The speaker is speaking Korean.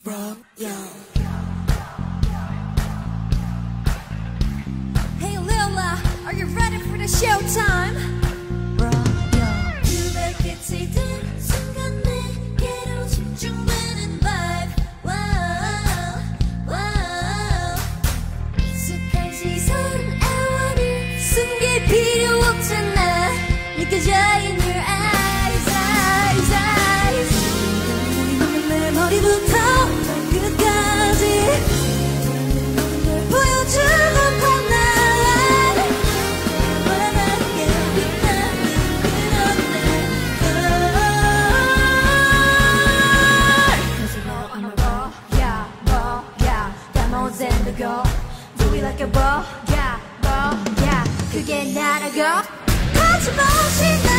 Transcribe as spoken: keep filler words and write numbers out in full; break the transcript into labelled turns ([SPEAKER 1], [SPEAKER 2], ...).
[SPEAKER 1] bro, yo.
[SPEAKER 2] Hey Lila, are you ready for the showtime?
[SPEAKER 1] Bro, yo.
[SPEAKER 2] 그대 끝이 든 순간 내게로 집중되는 vibe. Wow, wow. 익숙한 시선 애원을 숨길 필요 없잖아. 느껴져 in your eyes, eyes, eyes. 내 머리부터 끝까지 보여주고 go. Do it like a ball, yeah, ball, yeah. 그게 나라고 하지 마시나.